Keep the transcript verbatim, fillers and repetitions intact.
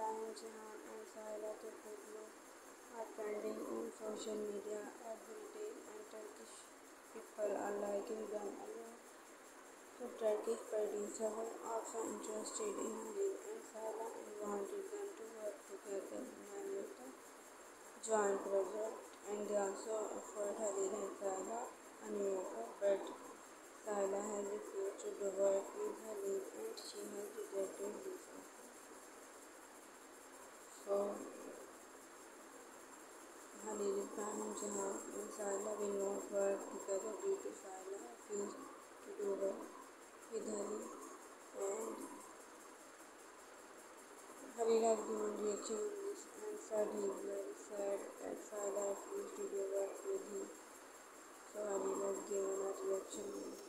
and Jahan and Sahila Turkoglu are trending on social media every day, and Turkish people are liking them a lot. So Turkish producers are also interested in Halil and Sahila and wanted them to work together in many of the joint projects, and they also offered Halil and Sahila a new offer, but Sahila has refused to work with Halil and she has rejected this offer. So Halil Ibrahim Jahan and Sahila will not work together due to Sahila refused to do work with Halil, and Halil has given reaction on this and said he is very sad that Sahila refused to do work with him. So Halil has given a reaction on this.